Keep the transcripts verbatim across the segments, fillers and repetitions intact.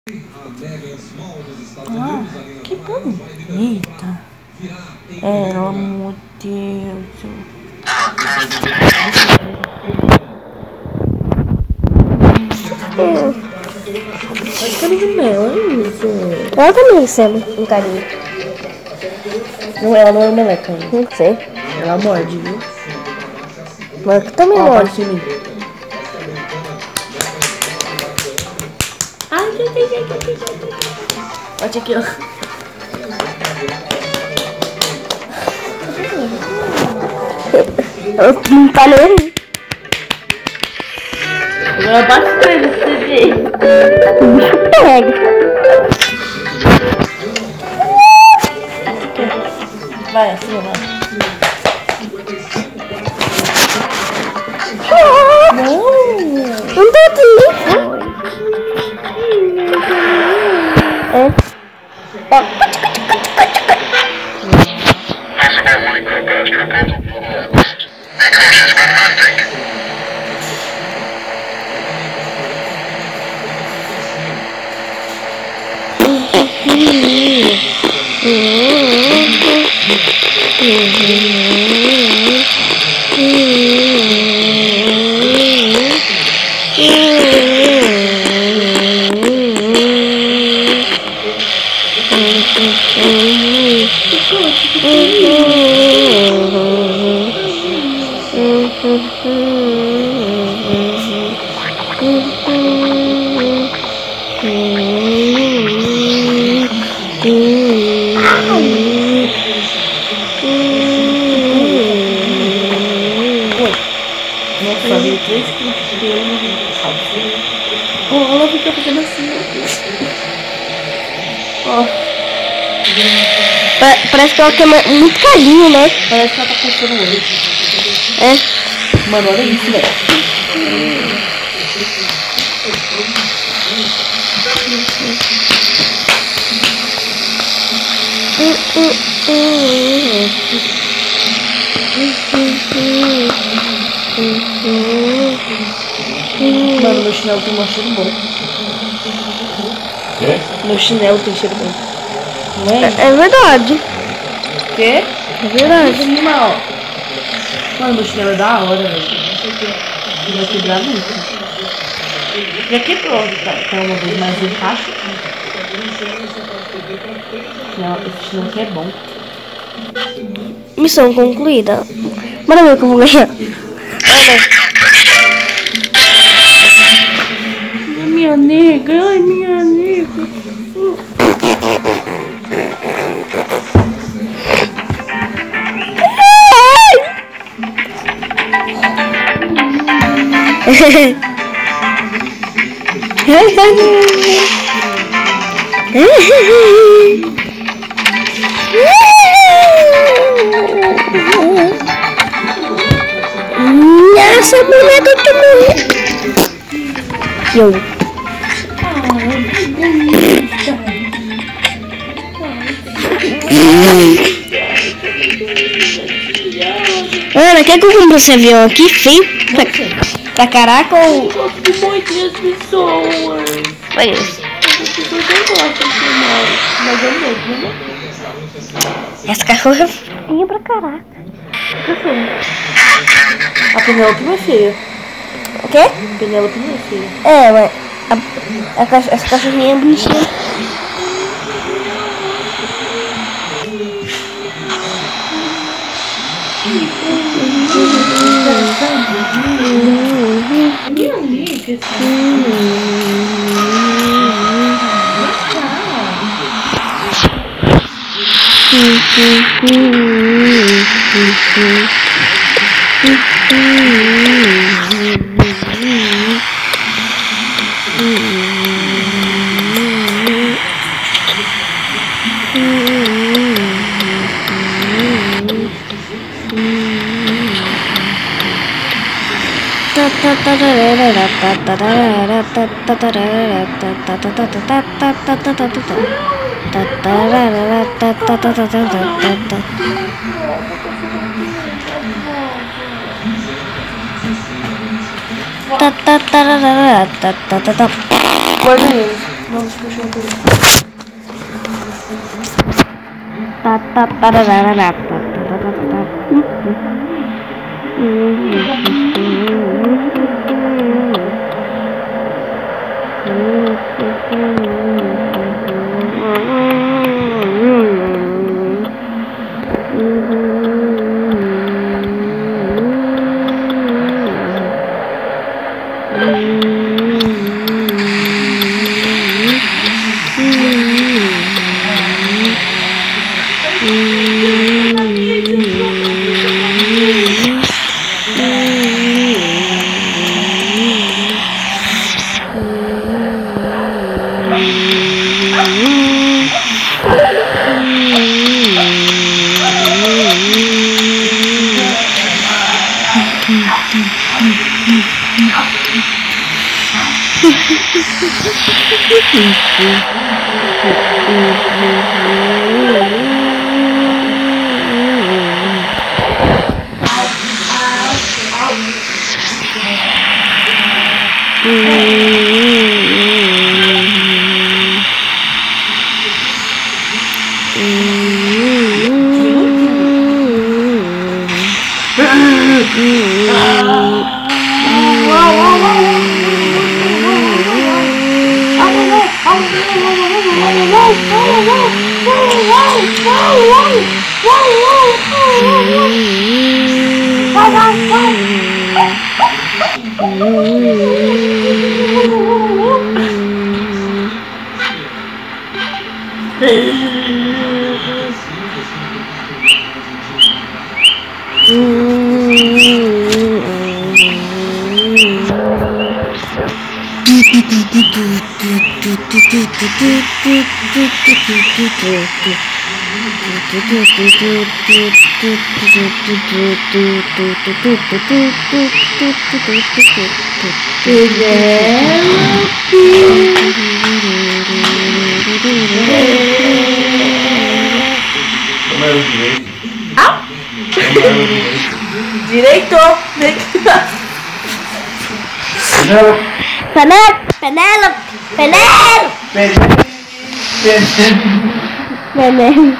Ah, que bonita. Ela, meu Deus. Hum. Acho que era dela, é isso. Ela também recebe um carinho. Não, ela não é meleca. Não sei. Ela morde, viu? Mas também Ó, morde. bate em mim. Ai, ai, ai, ai, ai, ai. Bate aqui, ó. Ela não tá nem aí. Agora bate pra ele, você vê. O bicho pega. Vai, assim, vai. Não. Não tô aqui. É. Ó. Nossa, veio três quilos de pelo no calça. Ó, ela fica fazendo assim, ó. Ó. Pa- Parece que ela quer ma- muito carinho, né? Parece que ela tá coçando o olho. É. Mano, olha isso, velho. Mano, meu chinelo tem um cheiro bom. Quê? Meu chinelo tem cheiro bom. Não é? É verdade. Quê? É verdade. Aqui em cima, ó. Mano, meu chinelo é da hora, velho. Ele vai quebrar muito. Já quebrou, tá? Tá uma vez mais embaixo. Não, esse chinelo aqui é bom. Missão concluída. Bora ver como ganhar. Ai, minha nega, ai, minha nega. Nossa, mulher do que morrer. Eu. Ana, quer que eu compre esse avião aqui feio pra, pra caraca ou... Eu gosto muito das pessoas. Olha isso. As pessoas não gostam de filmar. Mas eu mesmo, né? Essa cachorra é feia pra caraca. A Penélope não é feia. O quê? A Penélope não é feia. É, mas a, a, cach- essa cachorrinha é bonitinha. Minha amiga, Guarda ele. Vamos puxar um pouco. Tá, tá, tararara, tá, tá, tá, tá, tá. Direito! Penélope! Penélope! Penélope! Penélope!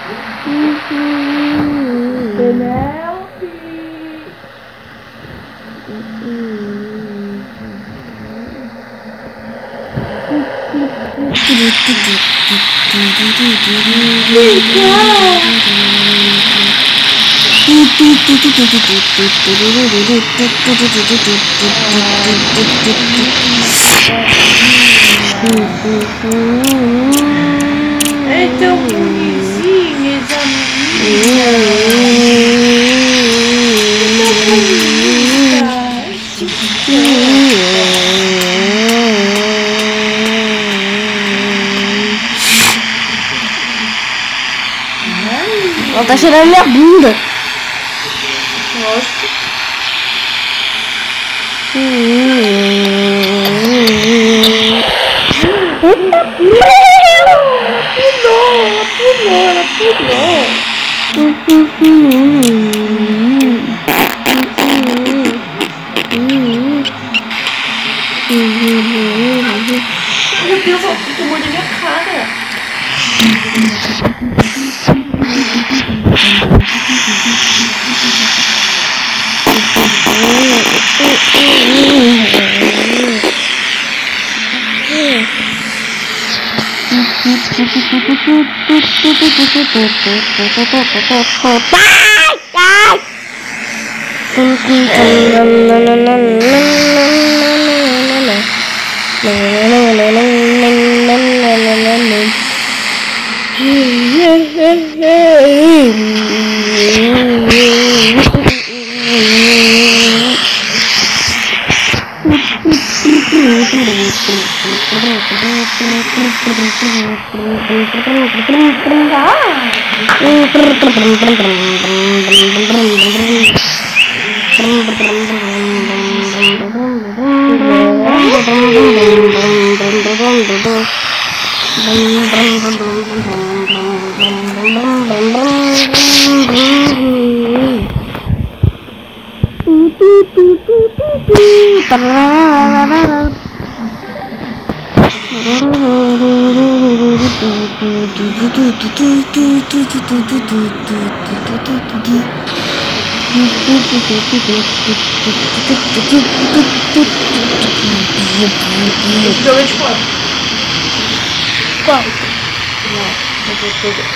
É tão bonitinho, essa menina. Ela tá cheirando minha bunda. Nossa. Ela pulou, ela Meu Deus, ela tomou na minha cara. Esse jogo é de quanto? Qual? Não, não vou pegar.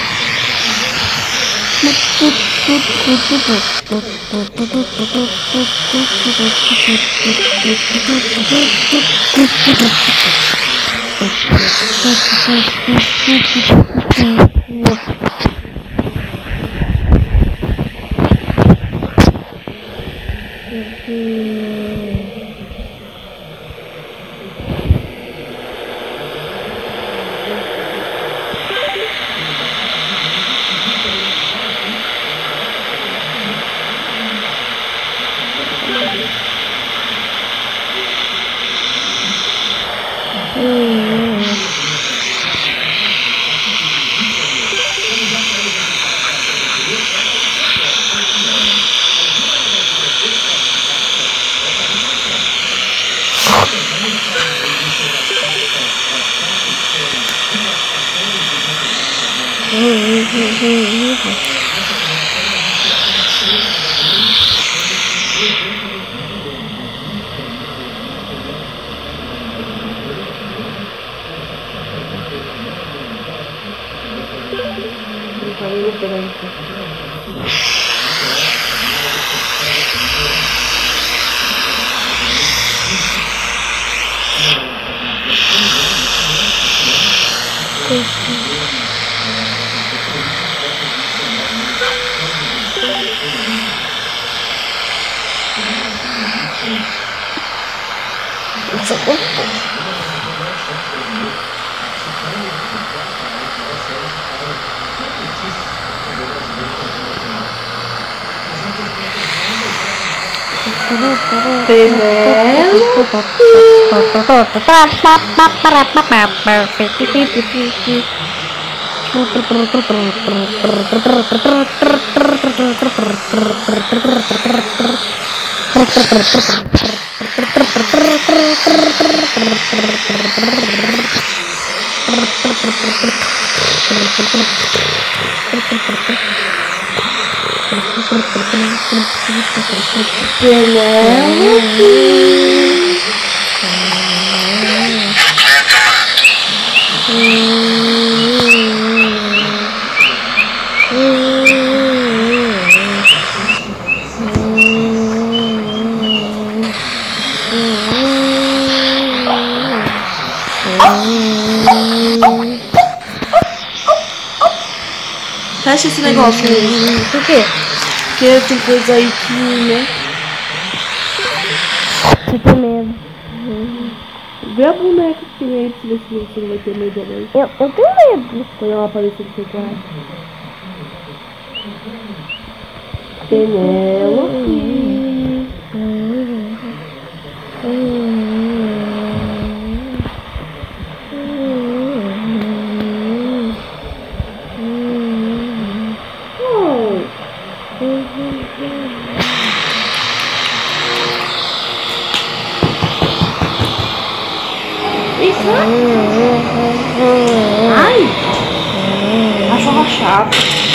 Fecha esse negócio aí. Por quê? Porque tem coisa aí que, né? Você tem medo. Vê a boneca que tem aí, pra ver se você não vai ter medo agora. Eu, eu tenho medo. Quando ela aparecer no seu quarto. Penélope. Isso, ai, cachorro chato.